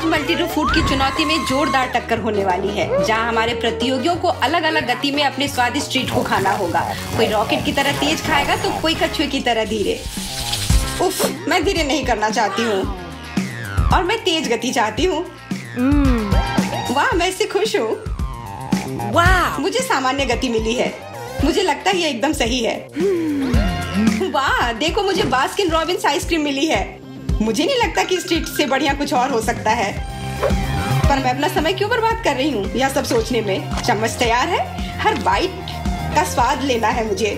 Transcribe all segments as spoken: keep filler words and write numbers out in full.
मल्टीरू food की चुनौती में जोरदार टक्कर होने वाली है, जहां हमारे प्रतियोगियों को अलग अलग गति में अपने स्वादिष्ट ट्रीट को खाना होगा। कोई रॉकेट की तरह तेज खाएगा तो कोई कछुए की तरह धीरे। उफ, मैं धीरे नहीं करना चाहती हूँ और मैं तेज गति चाहती हूँ। वाह, मैं इससे खुश हूँ। वाह, मुझे सामान्य गति मिली है। मुझे लगता है ये एकदम सही है। वाह, देखो मुझे बास्किन रॉबिन्स आइसक्रीम मिली है। मुझे नहीं लगता कि इस ट्रीट से बढ़िया कुछ और हो सकता है, पर मैं अपना समय क्यों बर्बाद कर रही हूँ यह सब सोचने में। चम्मच तैयार है, हर बाइट का स्वाद लेना है मुझे।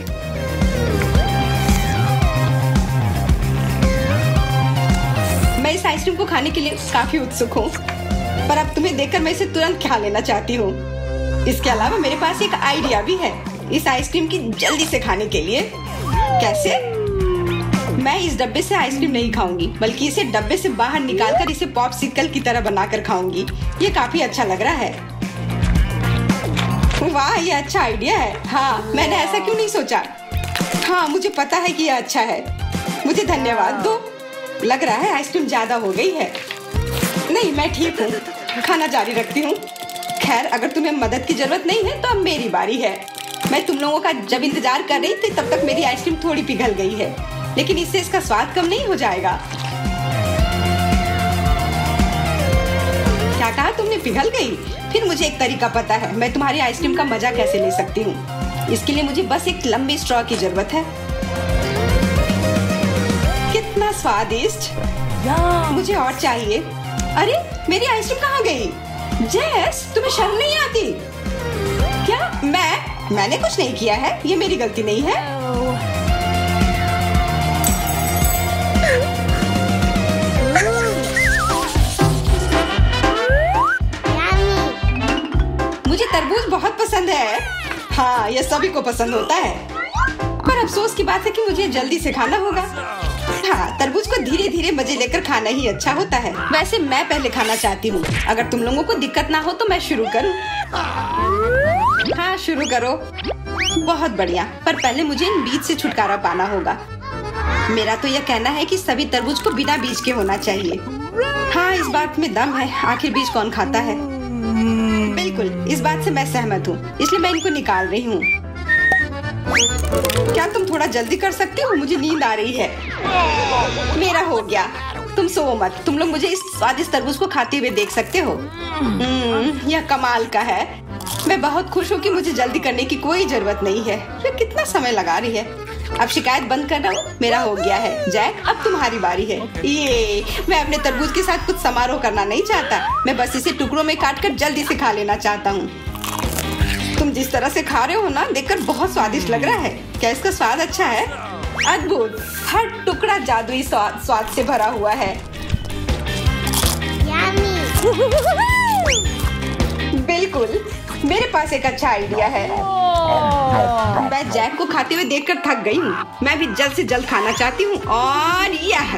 मैं इस आइसक्रीम को खाने के लिए काफी उत्सुक हूँ, पर अब तुम्हें देखकर मैं इसे तुरंत खा लेना चाहती हूँ। इसके अलावा मेरे पास एक आइडिया भी है इस आइसक्रीम की जल्दी से खाने के लिए। कैसे? मैं इस डब्बे से आइसक्रीम नहीं खाऊंगी, बल्कि इसे डब्बे से बाहर निकालकर इसे पॉपसिकल की तरह बनाकर खाऊंगी। ये काफी अच्छा लग रहा है। वाह, ये अच्छा आइडिया है। हाँ, मैंने ऐसा क्यों नहीं सोचा। हाँ, मुझे पता है कि यह अच्छा है। मुझे धन्यवाद दो। लग रहा है आइसक्रीम ज्यादा हो गई है। नहीं, मैं ठीक हूँ, खाना जारी रखती हूँ। खैर, अगर तुम्हें मदद की जरूरत नहीं है तो अब मेरी बारी है। मैं तुम लोगों का जब इंतजार कर रही थी तब तक मेरी आइसक्रीम थोड़ी पिघल गई है, लेकिन इससे इसका स्वाद कम नहीं हो जाएगा। क्या कहा तुमने, पिघल गई? फिर मुझे एक तरीका पता है मैं तुम्हारी आइसक्रीम का मजा कैसे ले सकती हूँ। इसके लिए मुझे बस एक लंबी स्ट्रॉ की जरूरत है। कितना स्वादिष्ट, मुझे और चाहिए। अरे, मेरी आइसक्रीम कहाँ गई? जेस, तुम्हें शर्म नहीं आती क्या? मैं मैंने कुछ नहीं किया है, ये मेरी गलती नहीं है। मुझे तरबूज बहुत पसंद है। हाँ, ये सभी को पसंद होता है, पर अफसोस की बात है कि मुझे जल्दी से खाना होगा। हाँ, तरबूज को धीरे धीरे मजे लेकर खाना ही अच्छा होता है। वैसे मैं पहले खाना चाहती हूँ। अगर तुम लोगों को दिक्कत ना हो तो मैं शुरू करूँ। हाँ, शुरू करो। बहुत बढ़िया, पर पहले मुझे इन बीज से छुटकारा पाना होगा। मेरा तो यह कहना है कि सभी तरबूज को बिना बीज के होना चाहिए। हाँ, इस बात में दम है। आखिर बीज कौन खाता है? बिल्कुल, इस बात से मैं सहमत हूँ, इसलिए मैं इनको निकाल रही हूँ। क्या तुम थोड़ा जल्दी कर सकते हो? मुझे नींद आ रही है। मेरा हो गया, तुम सो मत। तुम लोग मुझे इस स्वादिष्ट तरबूज को खाते हुए देख सकते हो। यह कमाल का है। मैं बहुत खुश हूँ कि मुझे जल्दी करने की कोई जरूरत नहीं है। ये कितना समय लगा रही है। अब शिकायत बंद कर रहा हूँ, मेरा हो गया है। जैक, अब तुम्हारी बारी है। ये मैं अपने तरबूज के साथ कुछ समारोह करना नहीं चाहता। मैं बस इसे टुकड़ों में काटकर जल्दी से खा लेना चाहता हूँ। तुम जिस तरह से खा रहे हो ना, देखकर बहुत स्वादिष्ट लग रहा है। क्या इसका स्वाद अच्छा है? अद्भुत, हर टुकड़ा जादुई स्वाद स्वाद से भरा हुआ है। बिल्कुल, मेरे पास एक अच्छा आइडिया है। मैं जैक को खाते हुए देखकर थक गई हूँ। मैं भी जल्द से जल्द खाना चाहती हूँ। और यह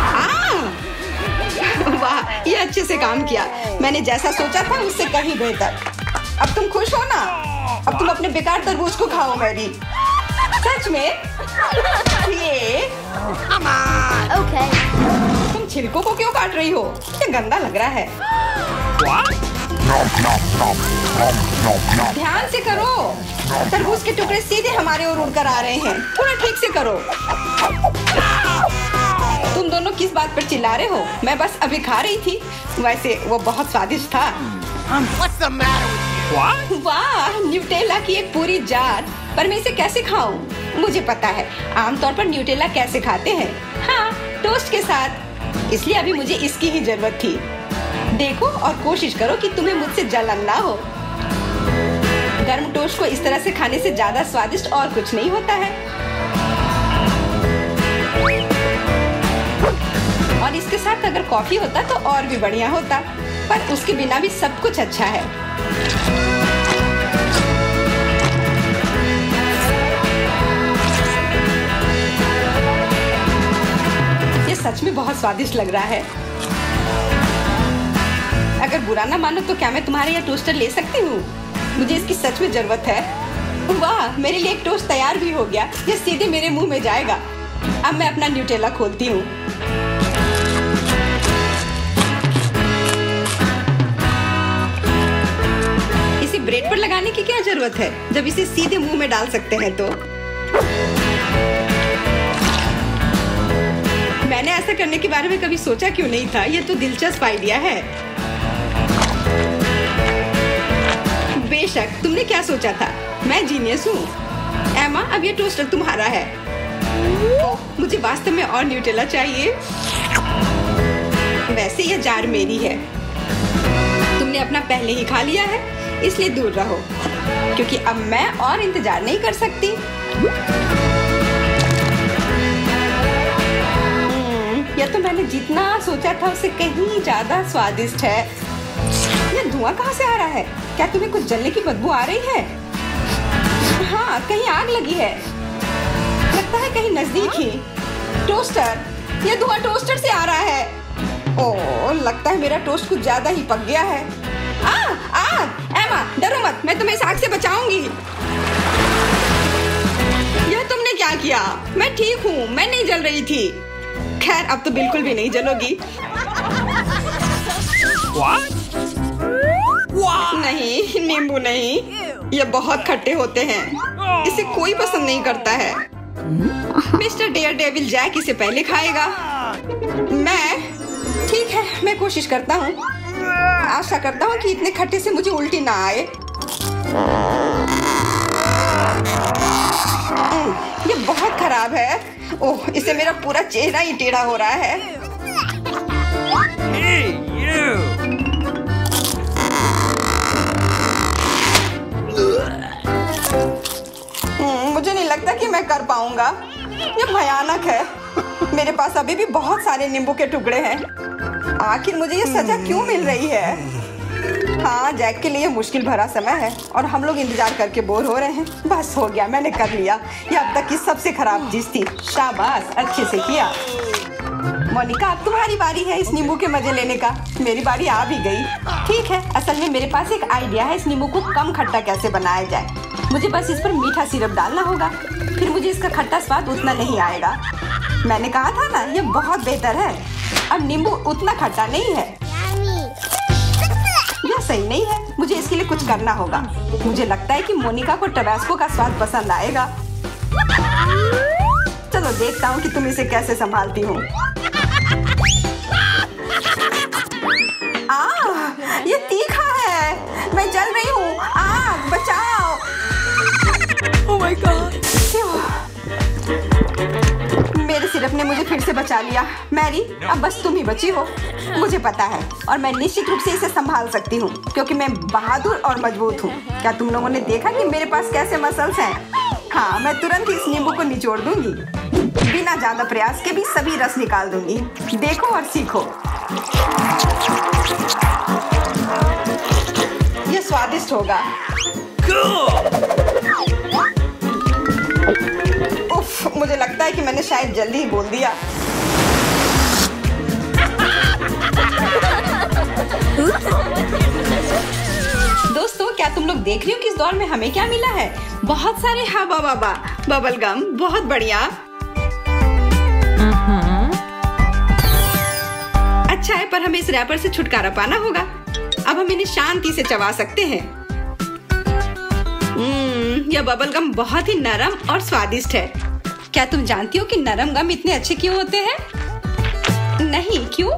वाह, ये अच्छे से काम किया। मैंने जैसा सोचा था उससे कहीं बेहतर। अब तुम खुश हो ना? अब तुम अपने बेकार तरबूज को खाओ मेरी। सच में? ये Okay. तुम छिलकों को क्यों काट रही हो? ये गंदा लग रहा है। ध्यान से करो, तरबूज के टुकड़े सीधे हमारे ओर उड़कर आ रहे हैं। थोड़ा ठीक से करो। तुम दोनों किस बात पर चिल्ला रहे हो? मैं बस अभी खा रही थी। वैसे वो बहुत स्वादिष्ट था। What's the matter with you? वाह, न्यूटेला की एक पूरी जार। पर मैं इसे कैसे खाऊं? मुझे पता है आमतौर पर न्यूटेला कैसे खाते हैं। हाँ, टोस्ट के साथ। इसलिए अभी मुझे इसकी ही जरूरत थी। देखो और कोशिश करो कि तुम्हें मुझसे जलन ना हो। गर्म टोस्ट को इस तरह से खाने से ज्यादा स्वादिष्ट और कुछ नहीं होता है। और इसके साथ अगर कॉफी होता तो और भी बढ़िया होता, पर उसके बिना भी सब कुछ अच्छा है। ये सच में बहुत स्वादिष्ट लग रहा है। अगर बुरा ना मानो तो क्या मैं तुम्हारे यहाँ टोस्टर ले सकती हूँ? मुझे इसकी सच में जरूरत है। वाह, मेरे लिए एक टोस्ट तैयार भी हो गया। ये सीधे मेरे मुंह में जाएगा। अब मैं अपना न्यूटेला खोलती हूँ। करने की क्या जरूरत है जब इसे सीधे मुंह में डाल सकते हैं तो। मैंने ऐसा करने के बारे में कभी सोचा क्यों नहीं था, ये तो दिलचस्प आइडिया है। बेशक, तुमने क्या सोचा था? मैं जीनियस हूँ। एमा, अब ये टोस्टर तुम्हारा है। ओह, मुझे वास्तव में और न्यूटेला चाहिए। वैसे ये जार मेरी है। तुमने अपना पहले ही खा लिया है, इसलिए दूर रहो, क्योंकि अब मैं और इंतजार नहीं कर सकती। यह तो मैंने जितना सोचा था उससे कहीं ज्यादा स्वादिष्ट है। यह धुआं कहाँ से आ रहा है? क्या तुम्हें कुछ जलने की बदबू आ रही है? हाँ, कहीं आग लगी है। लगता है कहीं नजदीक ही। टोस्टर, यह धुआं टोस्टर से आ रहा है। ओह, लगता है मेरा टोस्ट कुछ ज्यादा ही पक गया है। आग, आग! एमा, डरो मत, मैं तुम्हें इस आग से बचाऊंगी। यह तुमने क्या किया? मैं ठीक हूँ, मैं नहीं जल रही थी। खैर, अब तो बिल्कुल भी नहीं जलोगी। What? नहीं, नींबू नहीं, ये बहुत खट्टे होते हैं। इसे कोई पसंद नहीं करता है। मिस्टर डेयर डेविल जैक इसे पहले खाएगा। मैं ठीक है, मैं कोशिश करता हूँ। आशा करता हूँ कि इतने खट्टे से मुझे उल्टी ना आए। ये बहुत खराब है। ओह, इससे मेरा पूरा चेहरा ही टेढ़ा हो रहा है। Hey, you! मुझे नहीं लगता कि मैं कर पाऊंगा। ये भयानक है। मेरे पास अभी भी बहुत सारे नींबू के टुकड़े हैं। आखिर मुझे ये सजा क्यों मिल रही है? हाँ, जैक के लिए मुश्किल भरा समय है और हम लोग इंतजार करके बोर हो रहे हैं। बस हो गया, मैंने कर लिया। ये अब तक की सबसे खराब चीज थी। शाबाश, अच्छे से किया। मोनिका, अब तुम्हारी बारी है इस नींबू के मजे लेने का। मेरी बारी आ भी गई। ठीक है, असल में मेरे पास एक आइडिया है इस नींबू को कम खट्टा कैसे बनाया जाए। मुझे बस इस पर मीठा सिरप डालना होगा, फिर मुझे इसका खट्टा स्वाद उतना नहीं आएगा। मैंने कहा था ना, ये बहुत बेहतर है। अब नींबू उतना खट्टा नहीं है। यह सही नहीं है, मुझे इसके लिए कुछ करना होगा। मुझे लगता है कि मोनिका को टबास्को का स्वाद पसंद आएगा। चलो देखता हूँ कि तुम इसे कैसे संभालती हो। आह, ये तीखा है। मैं जल रही हूँ। आग, बचाओ। Oh my God! मेरे सिरप ने मुझे फिर से बचा लिया। मैरी, अब बस तुम ही बची हो। मुझे पता है और मैं निश्चित रूप से इसे संभाल सकती हूँ, क्योंकि मैं बहादुर और मजबूत हूँ। क्या तुम लोगों ने देखा कि मेरे पास कैसे मसल्स हैं? हाँ, मैं तुरंत ही इस नींबू को निचोड़ दूंगी। बिना ज्यादा प्रयास के भी सभी रस निकाल दूंगी। देखो और सीखो। ये स्वादिष्ट होगा। उफ, मुझे लगता है कि मैंने शायद जल्दी ही बोल दिया। दोस्तों, क्या तुम लोग देख रही हो कि इस दौर में हमें क्या मिला है? बहुत सारे हवा बाबा बबल गम। बहुत बढ़िया। अच्छा है, पर हमें इस रैपर से छुटकारा पाना होगा। अब हम इन्हें शांति से चबा सकते हैं। हम्म, यह बबल गम बहुत ही नरम और स्वादिष्ट है। क्या तुम जानती हो कि नरम गम इतने अच्छे क्यों होते हैं? नहीं, क्यों?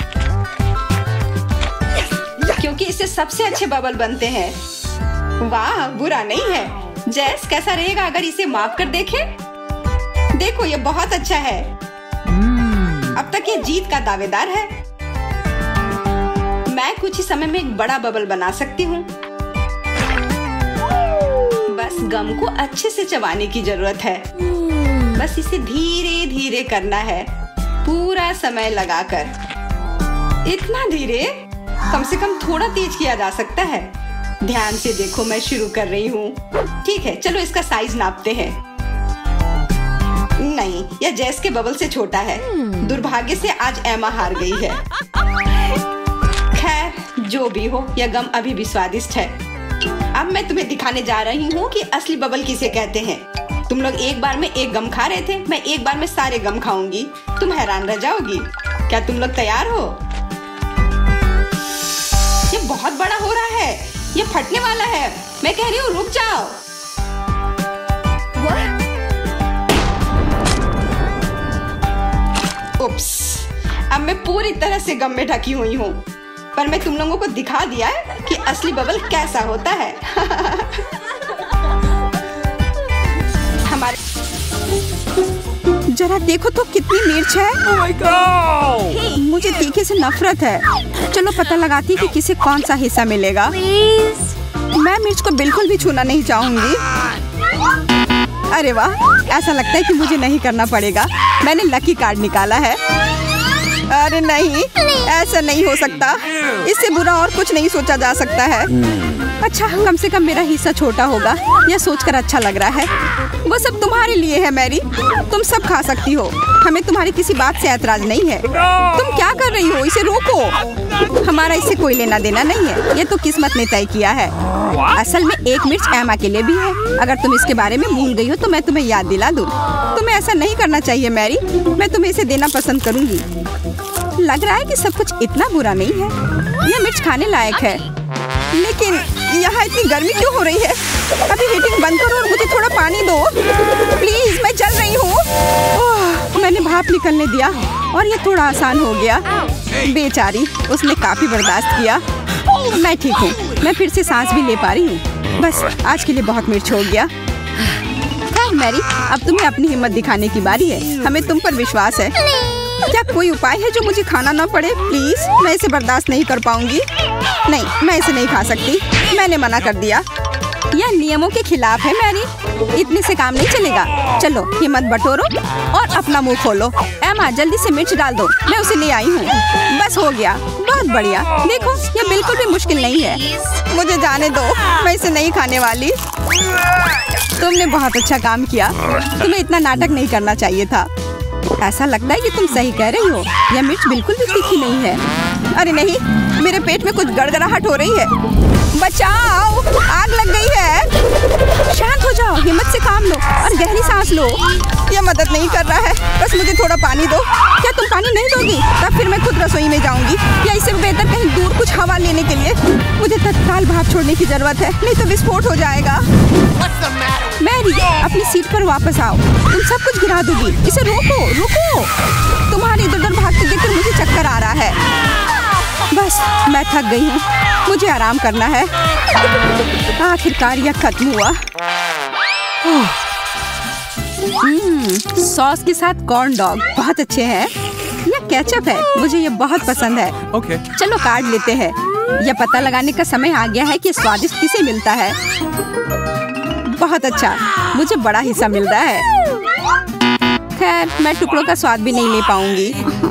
क्योंकि इससे सबसे अच्छे बबल बनते हैं। वाह, बुरा नहीं है। जैस, कैसा रहेगा अगर इसे माप कर देखें? देखो, ये बहुत अच्छा है। अब तक ये जीत का दावेदार है। मैं कुछ ही समय में एक बड़ा बबल बना सकती हूँ। बस गम को अच्छे से चबाने की जरूरत है। बस इसे धीरे धीरे करना है, पूरा समय लगाकर। इतना धीरे? कम से कम थोड़ा तेज किया जा सकता है। ध्यान से देखो, मैं शुरू कर रही हूँ। ठीक है, चलो इसका साइज नापते हैं। नहीं, यह जैस के बबल से छोटा है। दुर्भाग्य से आज एमा हार गई है। खैर, जो भी हो, यह गम अभी भी स्वादिष्ट है। अब मैं तुम्हें दिखाने जा रही हूँ कि असली बबल किसे कहते हैं। तुम लोग एक बार में एक गम खा रहे थे, मैं एक बार में सारे गम खाऊंगी। तुम हैरान रह जाओगी। क्या तुम लोग तैयार हो? ये बहुत बड़ा हो रहा है, ये फटने वाला है। मैं कह रही हूँ रुक जाओ। उप्स, अब मैं पूरी तरह से गम में ढकी हुई हूँ, पर मैं तुम लोगों को दिखा दिया है कि असली बबल कैसा होता है। हमारे जरा देखो तो कितनी मिर्च है। Oh my God! मुझे तीखे से नफरत है। चलो पता लगाती कि किसे कौन सा हिस्सा मिलेगा। मैं मिर्च को बिल्कुल भी छूना नहीं चाहूंगी। अरे वाह, ऐसा लगता है कि मुझे नहीं करना पड़ेगा। मैंने लकी कार्ड निकाला है। अरे नहीं, ऐसा नहीं हो सकता। इससे बुरा और कुछ नहीं सोचा जा सकता है। अच्छा, कम से कम मेरा हिस्सा छोटा होगा, यह सोचकर अच्छा लग रहा है। वो सब तुम्हारे लिए है मैरी, तुम सब खा सकती हो। हमें तुम्हारी किसी बात से ऐतराज नहीं है। तुम क्या कर रही हो? इसे रोको। हमारा इससे कोई लेना देना नहीं है, ये तो किस्मत ने तय किया है। असल में एक मिर्च एमा के लिए भी है। अगर तुम इसके बारे में भूल गई हो तो मैं तुम्हें याद दिला दूं। तुम्हें ऐसा नहीं करना चाहिए मैरी, मैं तुम्हें इसे देना पसंद करूंगी। लग रहा है कि सब कुछ इतना बुरा नहीं है, यह मिर्च खाने लायक है। लेकिन यहाँ इतनी गर्मी क्यों हो रही है? अभी हीटिंग बंद करो और मुझे थोड़ा पानी दो प्लीज, मैं जल रही हूँ। मैंने भाप निकलने दिया और ये थोड़ा आसान हो गया। बेचारी, उसने काफी बर्दाश्त किया। मैं ठीक हूँ, मैं फिर से सांस भी ले पा रही हूँ। बस आज के लिए बहुत मिर्च हो गया। खैर मैरी, अब तुम्हें अपनी हिम्मत दिखाने की बारी है। हमें तुम पर विश्वास है। क्या कोई उपाय है जो मुझे खाना ना पड़े? प्लीज, मैं इसे बर्दाश्त नहीं कर पाऊंगी। नहीं, मैं इसे नहीं खा सकती, मैंने मना कर दिया। यह नियमों के खिलाफ है मैरी, इतने से काम नहीं चलेगा। चलो हिम्मत बटोरो और अपना मुंह खोलो। एमा, जल्दी से मिर्च डाल दो, मैं उसे ले आई हूँ। बस हो गया, बहुत बढ़िया। देखो, यह बिल्कुल भी मुश्किल नहीं है। मुझे जाने दो, मैं इसे नहीं खाने वाली। तुमने बहुत अच्छा काम किया, तुम्हें इतना नाटक नहीं करना चाहिए था। ऐसा लगता है कि तुम सही कह रही हो, यह मिर्च बिल्कुल भी तीखी नहीं है। अरे नहीं, मेरे पेट में कुछ गड़गड़ाहट हो रही है। बचाओ, आग लग गई है। शांत हो जाओ, हिम्मत से काम लो और गहरी सांस लो। यह मदद नहीं कर रहा है, बस मुझे थोड़ा पानी दो। क्या तुम पानी नहीं दोगी? तब फिर मैं खुद रसोई में जाऊंगी, या इससे बेहतर कहीं दूर कुछ हवा लेने के लिए। मुझे तत्काल भाप छोड़ने की जरूरत है, नहीं तो विस्फोट हो जाएगा। मैरी, अपनी सीट पर वापस आओ, तुम सब कुछ गिरा दोगी। इसे रोको, रुको। तुम्हारे इधर उधर भागते देखकर मुझे चक्कर आ रहा है। बस, मैं थक गई हूँ, मुझे आराम करना है। आखिरकार यह खत्म हुआ। हम्म, सॉस के साथ कॉर्न डॉग बहुत अच्छे हैं। यह केचप है, मुझे यह बहुत पसंद है। Okay. चलो कार्ड लेते हैं। यह पता लगाने का समय आ गया है कि स्वादिष्ट किसे मिलता है। बहुत अच्छा, मुझे बड़ा हिस्सा मिल रहा है। खैर, मैं टुकड़ों का स्वाद भी नहीं ले पाऊंगी।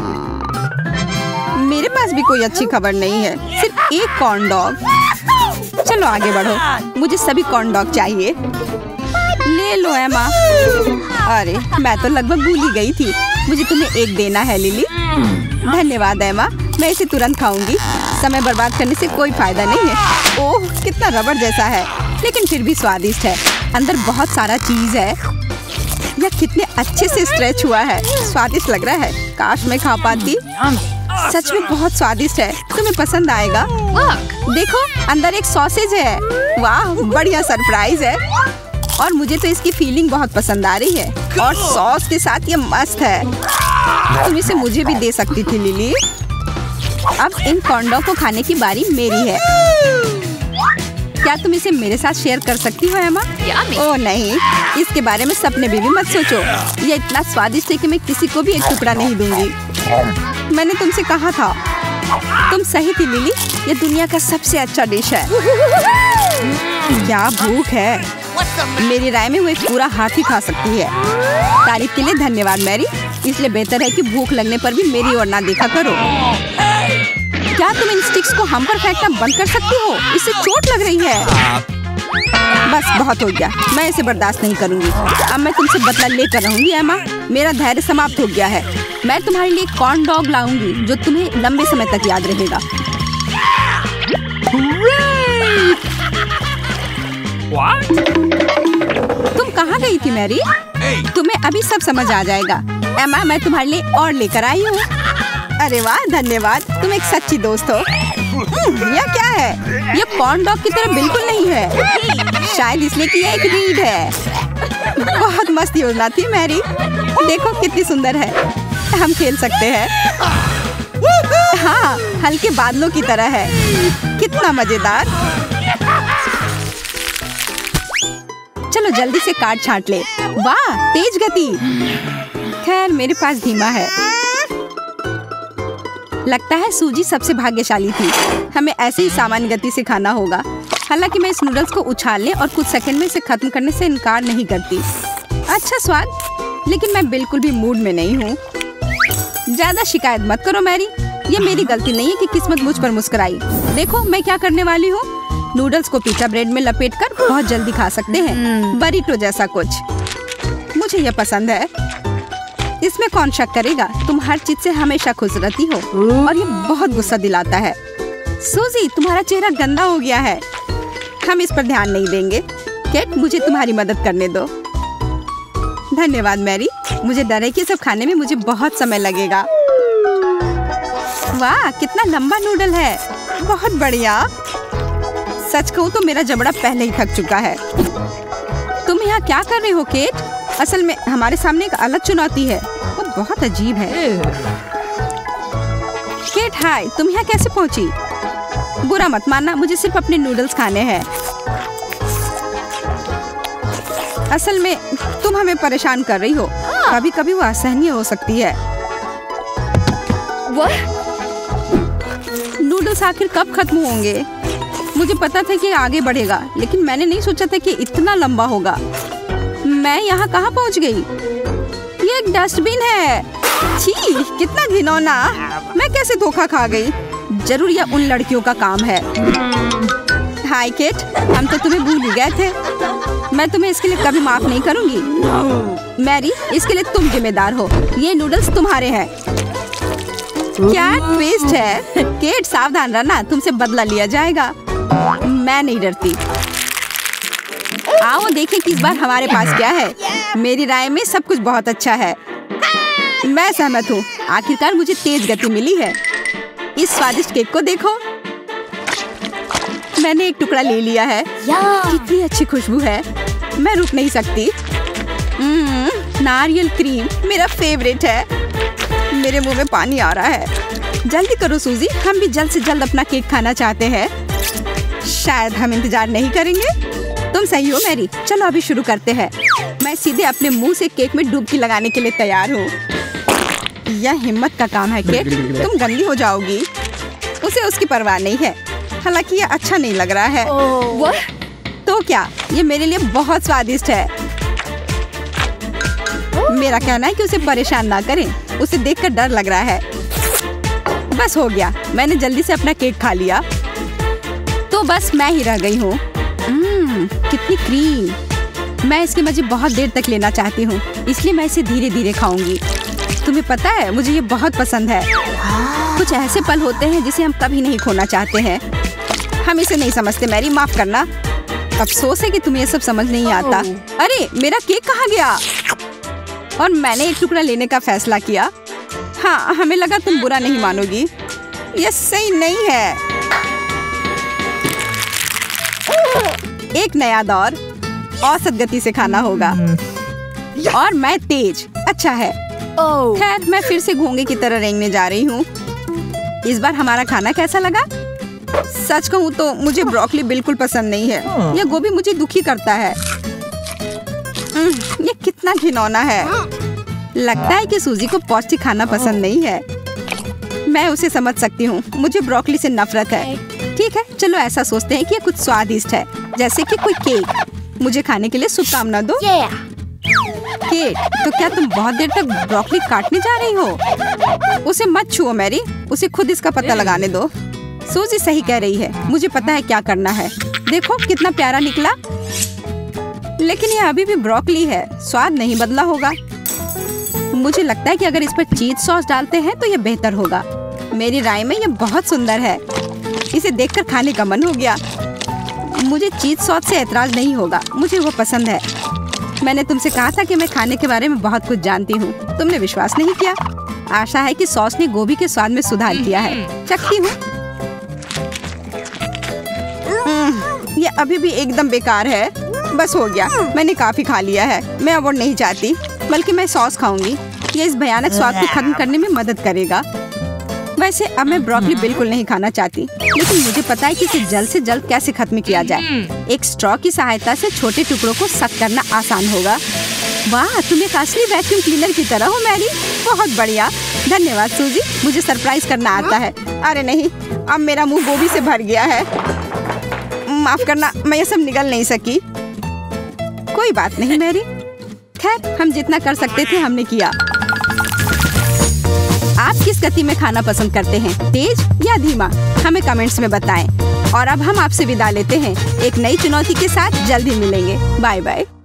मेरे पास भी कोई अच्छी खबर नहीं है, सिर्फ एक कॉर्न डॉग। चलो आगे बढ़ो, मुझे सभी कॉर्न डॉग चाहिए। ले लो एमा। अरे, मैं तो लगभग भूल ही गई थी, मुझे तुम्हें एक देना है लिली। धन्यवाद एमा, मैं इसे तुरंत खाऊंगी। समय बर्बाद करने से कोई फायदा नहीं है। ओह, कितना रबड़ जैसा है, लेकिन फिर भी स्वादिष्ट है। अंदर बहुत सारा चीज है। यह कितने अच्छे से स्ट्रेच हुआ है, स्वादिष्ट लग रहा है। काश मैं खा पाती। सच में बहुत स्वादिष्ट है, तुम्हें पसंद आएगा। देखो, अंदर एक सॉसेज है। वाह, बढ़िया सरप्राइज है। और मुझे तो इसकी फीलिंग बहुत पसंद आ रही है, और सॉस के साथ ये मस्त है। तुम इसे मुझे भी दे सकती थी लिली। अब इन कॉर्न डॉग को खाने की बारी मेरी है। क्या तुम इसे मेरे साथ शेयर कर सकती हो एमा? ओह नहीं, इसके बारे में सपने में भी मत सोचो। ये इतना स्वादिष्ट है कि मैं किसी को भी एक टुकड़ा नहीं दूंगी। मैंने तुमसे कहा था। तुम सही थी लिली, ये दुनिया का सबसे अच्छा डिश है। क्या भूख है, मेरी राय में वो एक पूरा हाथी खा सकती है। तारीफ के लिए धन्यवाद मैरी, इसलिए बेहतर है कि भूख लगने पर भी मेरी ओर ना देखा करो। क्या तुम इन स्टिक्स को हम पर फेंकना बंद कर सकती हो? इससे चोट लग रही है। बस बहुत हो गया, मैं इसे बर्दाश्त नहीं करूंगी। अब मैं तुमसे बदला लेकर रहूंगी एमा, मेरा धैर्य समाप्त हो गया है। मैं तुम्हारे लिए कॉर्न डॉग लाऊंगी जो तुम्हें लंबे समय तक याद रहेगा। What? तुम कहाँ गई थी मैरी? Hey. तुम्हें अभी सब समझ आ जाएगा। एमा, मैं तुम्हारे लिए और लेकर आई हूँ। अरे वाह, धन्यवाद, तुम एक सच्ची दोस्त हो। यह क्या है? यह कॉर्न डॉग की तरह बिल्कुल नहीं है। शायद इसलिए कि यह एक रीड है। बहुत मस्त योजना थी मैरी। देखो कितनी सुंदर है। हम खेल सकते हैं। हाँ, हल्के बादलों की तरह है। कितना मजेदार। चलो जल्दी से कार्ड छांट ले। वाह, तेज गति। खैर मेरे पास धीमा है। लगता है सूजी सबसे भाग्यशाली थी। हमें ऐसे ही सामान्य गति से खाना होगा। हालांकि मैं इस नूडल्स को उछालने और कुछ सेकंड में इसे खत्म करने से इनकार नहीं करती। अच्छा स्वाद, लेकिन मैं बिल्कुल भी मूड में नहीं हूँ। ज्यादा शिकायत मत करो मैरी। ये मेरी गलती नहीं है कि किस्मत मुझ पर मुस्कुराई। देखो मैं क्या करने वाली हूँ। नूडल्स को पिज़्ज़ा ब्रेड में लपेटकर बहुत जल्दी खा सकते हैं। बरीटो जैसा कुछ। मुझे ये पसंद है। इसमें कौन शक करेगा? तुम हर चीज से हमेशा खुश रहती हो और ये बहुत गुस्सा दिलाता है। सूजी, तुम्हारा चेहरा गंदा हो गया है। हम इस पर ध्यान नहीं देंगे। केट, मुझे तुम्हारी मदद करने दो। धन्यवाद मैरी। मुझे डर है कि सब खाने में मुझे बहुत समय लगेगा। वाह, कितना लंबा नूडल है। बहुत बढ़िया। सच कहूँ तो मेरा जबड़ा पहले ही थक चुका है। तुम यहाँ क्या कर रहे हो केट? असल में हमारे सामने एक अलग चुनौती है। वो बहुत अजीब है। केट हाय, तुम यहाँ कैसे पहुँची? बुरा मत मानना, मुझे सिर्फ अपने नूडल्स खाने हैं। असल में तुम हमें परेशान कर रही हो। कभी कभी वो असहनीय हो सकती है। नूडल्स आखिर कब खत्म होंगे? मुझे पता था कि आगे बढ़ेगा, लेकिन मैंने नहीं सोचा था कि इतना लंबा होगा। मैं यहाँ कहाँ पहुँच गई? ये एक डस्टबिन है। छी, कितना घिनौना। मैं कैसे धोखा खा गई? जरूर यह उन लड़कियों का काम है। हाय केट, हम तो तुम्हें भूल ही गए थे। मैं तुम्हें इसके लिए कभी माफ नहीं करूँगी। मैरी, इसके लिए तुम जिम्मेदार हो। ये नूडल्स तुम्हारे हैं। क्या ट्विस्ट है। केट सावधान रहना, तुमसे बदला लिया जाएगा। मैं नहीं डरती। आओ देखें कि इस बार हमारे पास क्या है। मेरी राय में सब कुछ बहुत अच्छा है। मैं सहमत हूँ। आखिरकार मुझे तेज गति मिली है। इस स्वादिष्ट केक को देखो। मैंने एक टुकड़ा ले लिया है। कितनी अच्छी खुशबू है। मैं रुक नहीं सकती। नारियल क्रीम मेरा फेवरेट है। मेरे मुंह में पानी आ रहा है। जल्दी करो सूजी, हम भी जल्द से जल्द अपना केक खाना चाहते हैं। शायद हम इंतजार नहीं करेंगे। तुम सही हो मैरी। चलो अभी शुरू करते हैं। मैं सीधे अपने मुंह से केक में डुबकी लगाने के लिए तैयार हूँ। यह हिम्मत का काम है केक। तुम गंदी हो जाओगी। उसे उसकी परवाह नहीं है। हालांकि यह अच्छा नहीं लग रहा है। oh. तो क्या, ये मेरे लिए बहुत स्वादिष्ट है। oh. मेरा कहना है कि उसे परेशान ना करें। उसे देखकर डर लग रहा है। बस हो गया, मैंने जल्दी से अपना केक खा लिया। तो बस मैं ही रह गई हूँ। कितनी क्रीम। मैं इसके मजे बहुत देर तक लेना चाहती हूँ, इसलिए मैं इसे धीरे धीरे खाऊंगी। तुम्हें पता है, मुझे ये बहुत पसंद है। कुछ ऐसे पल होते हैं जिसे हम कभी नहीं खोना चाहते हैं। हम इसे नहीं समझते मैरी, माफ करना। अफसोस है कि तुम्हें ये सब समझ नहीं आता। अरे मेरा केक कहाँ गया? और मैंने एक टुकड़ा लेने का फैसला किया। हाँ, हमें लगा तुम बुरा नहीं मानोगी। ये सही नहीं है। एक नया दौर। औसत गति से खाना होगा। और मैं तेज। अच्छा है। खैर मैं फिर से घोंगे की तरह रेंगने जा रही हूँ। इस बार हमारा खाना कैसा लगा? सच कहूँ तो मुझे ब्रोकली बिल्कुल पसंद नहीं है। यह गोभी मुझे दुखी करता है। ये कितना घिनौना है। लगता है कि सूजी को पौष्टिक खाना पसंद नहीं है। मैं उसे समझ सकती हूँ। मुझे ब्रोकली से नफरत है। ठीक है, चलो ऐसा सोचते हैं कि ये कुछ स्वादिष्ट है, जैसे कि कोई केक। मुझे खाने के लिए शुभकामना दो। yeah. केट, तो क्या तुम बहुत देर तक ब्रोकली काटने जा रही हो? उसे मत छुओ मैरी, उसे खुद इसका पता लगाने दो। सूजी सही कह रही है। मुझे पता है क्या करना है। देखो कितना प्यारा निकला। लेकिन ये अभी भी ब्रोकली है। स्वाद नहीं बदला होगा। मुझे लगता है कि अगर इस पर चीज सॉस डालते हैं तो ये बेहतर होगा। मेरी राय में ये बहुत सुंदर है। इसे देखकर खाने का मन हो गया। मुझे चीज सॉस से ऐतराज नहीं होगा। मुझे वो पसंद है। मैंने तुमसे कहा था कि मैं खाने के बारे में बहुत कुछ जानती हूँ। तुमने विश्वास नहीं किया। आशा है कि सॉस ने गोभी के स्वाद में सुधार किया है। चखती हूँ। अभी भी एकदम बेकार है। बस हो गया, मैंने काफी खा लिया है। मैं अब और नहीं चाहती, बल्कि मैं सॉस खाऊंगी। ये इस भयानक स्वाद को खत्म करने में मदद करेगा। वैसे अब मैं ब्रोकली बिल्कुल नहीं खाना चाहती, लेकिन मुझे पता है कि इसे जल्द से जल्द कैसे खत्म किया जाए। एक स्ट्रॉ की सहायता से छोटे टुकड़ों को सक करना आसान होगा। वाह, तुम एक असली वैक्यूम क्लीनर की तरह हो मैरी। बहुत बढ़िया, धन्यवाद सूजी, मुझे सरप्राइज करना आता है। अरे नहीं, अब मेरा मुंह गोभी से भर गया है। माफ करना, मैं ये सब निगल नहीं सकी। कोई बात नहीं मैरी, खैर हम जितना कर सकते थे हमने किया। आप किस गति में खाना पसंद करते हैं, तेज या धीमा? हमें कमेंट्स में बताएं। और अब हम आपसे विदा लेते हैं। एक नई चुनौती के साथ जल्द ही मिलेंगे। Bye bye.